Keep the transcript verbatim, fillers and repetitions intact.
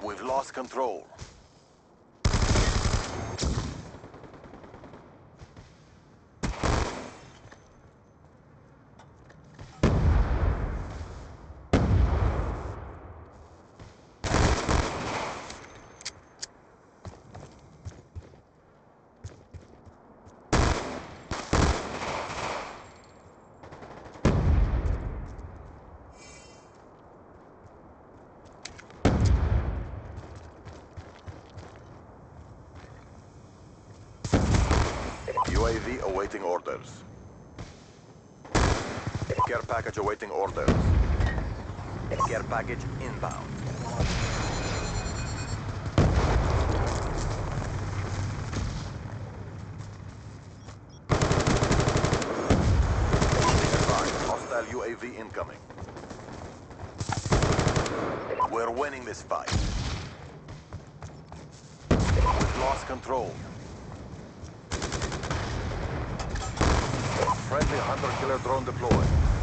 We've lost control. U A V awaiting orders. Care package awaiting orders. Care package inbound. Hostile U A V incoming. We're winning this fight. We've lost control. Friendly hunter-killer drone deployed.